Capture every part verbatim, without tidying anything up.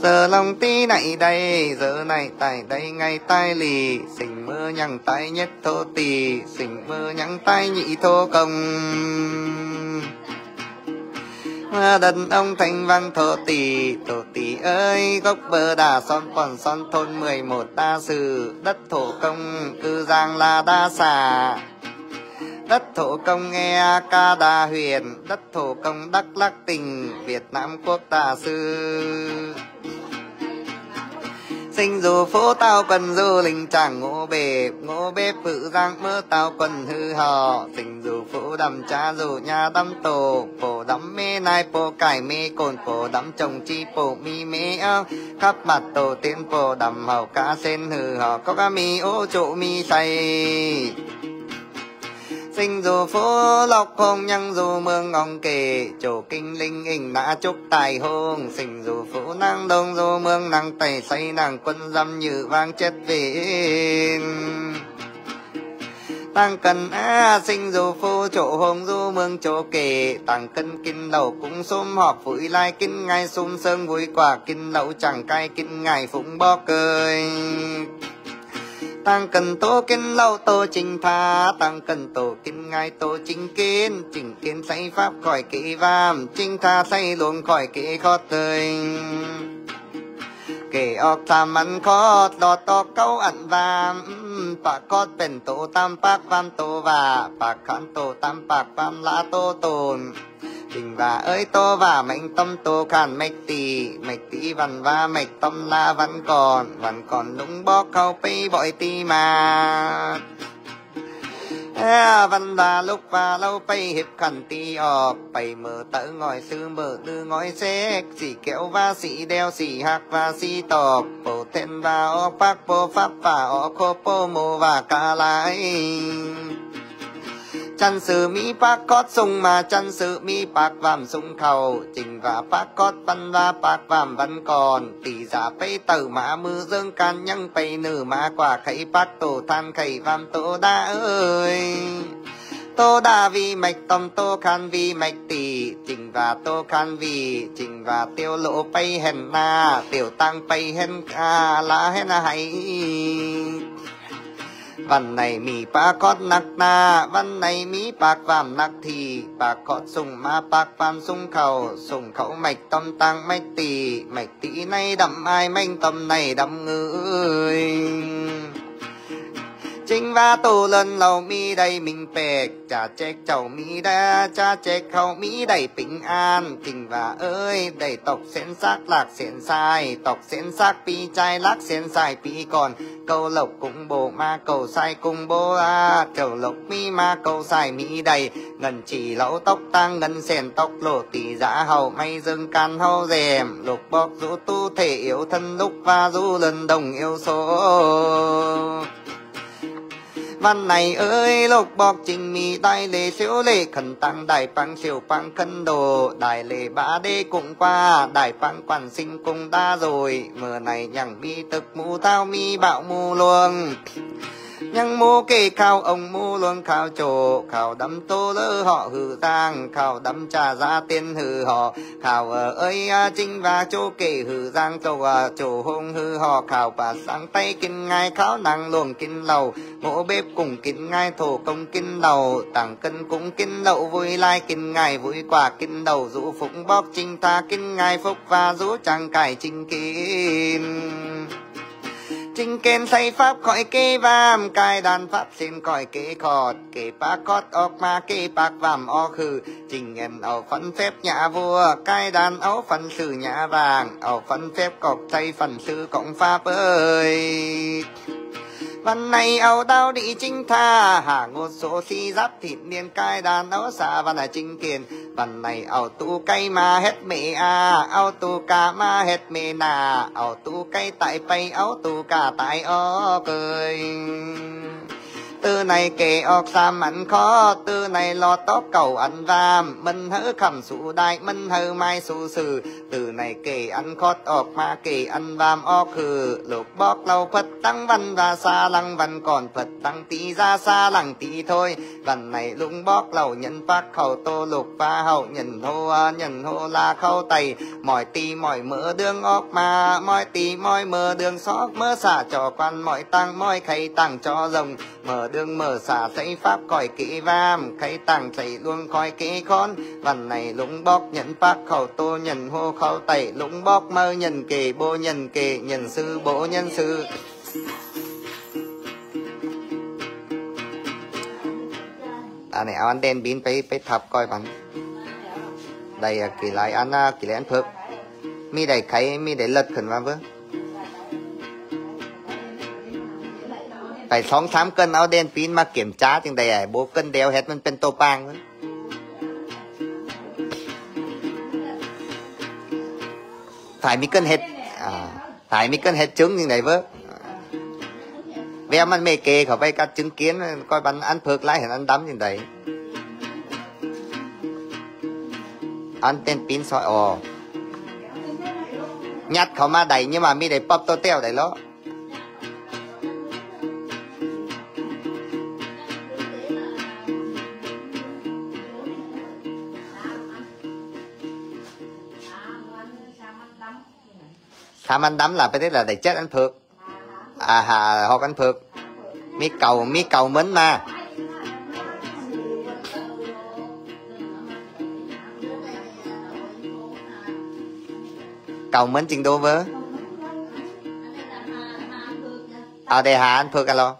giờ lòng tí này đây giờ này tại đây ngay tai lì xình mơ nhằng tai nhất thô tỳ xình mơ nhằng tai nhị thô công đất ông thanh văn thổ tỷ thổ tỷ ơi gốc bờ đà son còn son thôn mười một đa sử đất thổ công cư giang là đa xà đất thổ công nghe ca đà huyền đất thổ công đắc lắc tỉnh Việt Nam quốc đà sư sinh dù phố tao quần du linh chẳng ngô bếp ngô bếp phụ giang mơ tao quần hư hò sinh dù phố đầm cha dù nhà đâm tổ phổ đắm mê nai phổ cải mê cồn phổ đắm chồng chi phổ mi mê áo khắp mặt tổ tiên phổ đầm hậu cá sen hư hò có cá mi ô chỗ mi say sinh dù phố lộc hồng nhăng dù mương ngong kề chỗ kinh linh hình đã chúc tài hôn sinh dù phố năng đông dù mương năng tẩy say nàng quân dâm như vang chết về tăng cần á sinh dù phố chỗ hồng dù mương chỗ kề tăng cân kinh lẩu cũng xôm họp vui lai kinh ngay xôm sơn vui quả kinh lẩu chẳng cay kinh ngài phụng bó cười tăng cần tô kinh lâu tô trình tha tăng cần tổ kinh ngay tô chính kiến chỉnh kiến say pháp khỏi kỹ vam chính tha say luôn khỏi kỹ khó tươi kể ọc tham ăn khó đọt to câu ăn vam bạc có bền tổ tam bạc vam tô và bạc khán tổ tam bạc vam lá tô tồn tình và ơi tô và mệnh tâm tô khàn mạch tỳ mạch tỳ văn và mạch tâm la vẫn còn vẫn còn đúng bó khâu pi bội tì mà à, văn là lúc và lâu pay hiệp khẩn tì ọp pay mở tớ ngồi sư mở tư ngồi xếp xỉ kéo và xỉ đeo xỉ hạc và xỉ tọp bổ tên và ọc bác bố pháp và ọc khô bố mô và cả lại chân sự mi bác cót sung mà chân sự mi bác vàm sung khẩu trình và bác cót văn và bác vàm vẫn còn tỷ giả pay tử mà mư dương can nhân pay nữ mà quả khẩy bác tổ than khẩy vàm tổ đa ơi tô đa vì mạch tâm tô khan vì mạch tỷ trình và tô khan vì trình và tiêu lộ pay hèn na tiểu tăng pay hèn ca lá hèn hay văn này mi bác cót nắc na văn này mi bác vàm nắc thì bác cót sung ma bác vàm sung khẩu sung khẩu mạch tâm tăng mạch tỳ mạch tỳ này đậm ai manh tâm này đậm người chính và tổ lần lâu mi đầy mình bẹc cha chết chầu mi đa cha chết khẩu mi đầy bình an trình và ơi đầy tộc xén xác lạc xén sai tộc xén xác pi trai lạc xén sai pi còn câu lộc cũng bồ ma cầu sai cùng bố a cầu lộc mi ma cầu sai mi đầy ngân chỉ lẩu tóc tăng ngân xèn tóc lộ tỷ giá hầu may dưng can hâu rèm lục bọc rũ tu thể yếu thân lúc và du lần đồng yêu số văn này ơi lục bọc trình mi đại lệ siêu lệ khẩn tăng đại bằng siêu bằng khẩn đồ đại lệ ba đê cũng qua đại bằng quản sinh cũng đa rồi mưa này nhằng mi thực mù thao mi bạo mù luôn nhằng mù kê khao ông mù luôn khao trổ khao đâm tô lỡ họ hư giang khao đâm trà ra tiên hư họ khao ở ơi chính và chỗ kê hư giang chỗ chỗ hông hư họ khao bà sáng tay kinh ngay khao năng luồng kinh lầu ngộ bếp cùng kinh ngay thổ công kinh đầu tảng cân cũng kinh lậu vui lai kinh ngay vui quả kinh đầu rũ phụng bóc trinh tha kinh ngay phúc và rũ chẳng cải trình kinh trình kên say pháp khỏi kê vam cai đàn pháp xin khỏi kê khọt kê bác cót ốc ma kê bác vàm o khử trình ngân ẩu phân phép nhà vua cai đàn ấu phân sử nhà vàng ẩu phân phép cọc say phần sư cộng pháp ơi văn này ẩu đau đi chính tha hạ ngột số si giáp thịt niên cai đàn ấu xa văn là chính kiền văn này ẩu tu cây mà hết mẹ à ẩu tu ca mà hết mẹ nà ẩu tu cây tại bay ẩu tu ca tại ó cười từ này kể ọc xàm ăn khó từ này lo tóc cầu ăn vam mình hỡ khẩm sụ đại mình hơ mai sụ sử từ nàyเกอันคอดออกมาเกอันวามออกคือลูกบอกเราเพิดตั้งวันราซาลังวันก่อนเพิดตั้งตีราซาลังตีโทยวันไหนลุงบอกเราเงินปักเขาโตลูกฟ้าเฮาเงินโฮเงินโฮลาเข้าไตหมอยตีหมอยเมื่อเดืองออกมาหมอยตีหมอยเมื่อเดืองซอกเมื่อสาจอควันหมอยตั้งหมอยไข่ตั้งจอรงเมื่อเดืองเมื่อสาใส่ฟับก่อยกีวามไข่ตั้งใส่ลวงคอยกีคอนวันไหนลุงบอกเงินปักเขาโตเงินโฮเข้าไตลุงบอกเมื่อเงินเกโบเงินเกเงินซื้อโบเงินซื้ออันนี้เอาอันเด่นบินไปไปทับก้อยมันได้กี่หลายอันนะกี่หลายอันเพิ่มมีได้ไข่มีได้เลิศขึ้นมาเบ้อไปสองสามเกินเอาเด่นปีนมาเก็บจ้าจังได้โบเกินเดียวเห็ดมันเป็นตัวปางเบ้อถ่ายมีเกินเห็ดถ่ายมีเกินเห็ดtrứng như này vớ veมันไม่เกยเขาไปกัดtrứng kiến coi bắn ăn phược lại hình ăn đấm như này ăn tên pin soi ồ nhặtเขามาđầy nhưng mà mi đầy pop to teo đầy đó tham ăn đấm là phải thế là để chết ăn phược à hà hoặc ăn phược mi cầu mi cầu mến mà cầu mến chừng đô vớ ở đây hà ăn phược alo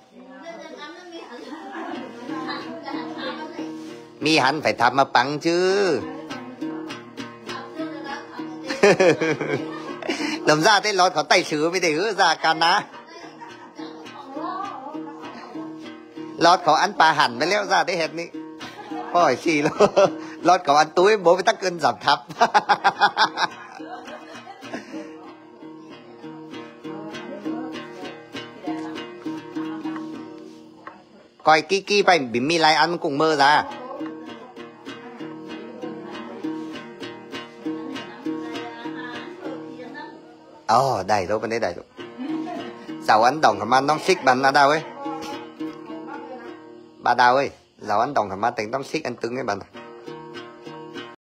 mi hẳn phải thầm mà bằng chứ làm ra thế lót có tay sứ mới để hứa ra can á lót có ăn pa hẳn mới léo ra thế hết ní hỏi xì luôn lót có ăn túi bố mới tắc cân giảm thấp coi kí kí phải bị mi lại ăn cùng mơ ra ồ oh, đầy đâu bên đây đầy đâu giàu ăn đồng thầm ăn đông xích bắn ở đâu ấy bà đào ơi giàu ăn đồng thầm ăn tính đông xích ăn trứng ấy bạn